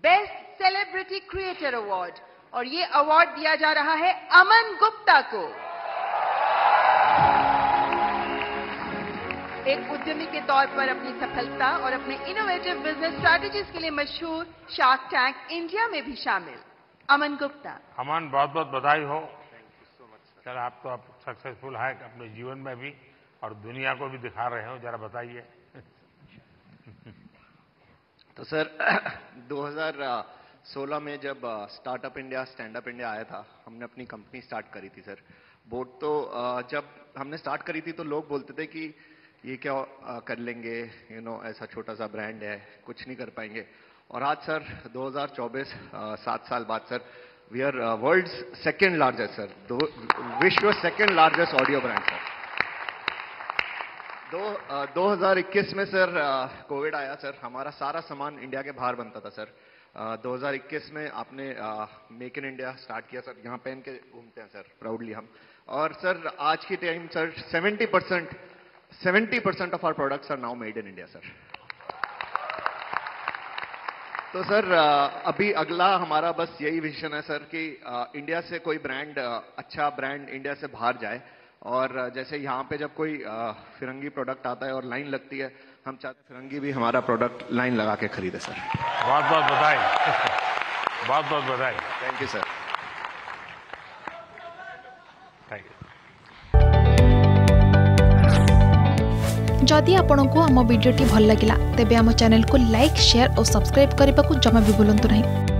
Best celebrity creator award, और ये award दिया जा रहा है अमन गुप्ता को। एक उद्यमी के तौर पर अपनी सफलता और अपने इनोवेटिव बिजनेस स्ट्रैटेजीज के लिए मशहूर शार्क टैंक इंडिया में भी शामिल अमन गुप्ता। अमन, बहुत बहुत बधाई हो। सर, आप तो अब सक्सेसफुल है अपने जीवन में भी और दुनिया को भी दिखा रहे हो, जरा बताइए। तो सर 2016 में जब startup India stand up India आया था, हमने अपनी कंपनी स्टार्ट करी थी सर। बोट तो जब हमने स्टार्ट करी थी तो लोग बोलते थे कि ये क्या कर लेंगे, ऐसा छोटा सा ब्रांड है, कुछ नहीं कर पाएंगे। और आज सर 2024 7 साल बाद sir we are world's second largest sir, विश्व second largest audio brand sir. 2021 में सर कोविड आया सर, हमारा सारा सामान इंडिया के बाहर बनता था सर। 2021 में आपने मेक इन इंडिया स्टार्ट किया सर, यहाँ पहन के घूमते हैं सर प्राउडली हम। और सर आज की time sir 70% of our products are now made in India sir. तो सर अभी अगला हमारा बस यही विजन है सर कि इंडिया से कोई ब्रांड, अच्छा ब्रांड इंडिया से बाहर जाए। और जैसे यहाँ पे जब कोई फिरंगी प्रोडक्ट आता है और लाइन लगती है, हम चाहते फिरंगी भी हमारा प्रोडक्ट लाइन लगा के खरीदे सर। बहुत बहुत बधाई। बहुत बहुत बधाई। Thank you sir. Thank you. जदि आपंक आम भिडी भल लगा तेब आम चैनल को लाइक, शेयर और सब्सक्राइब करने को जमा भी भूलु नहीं।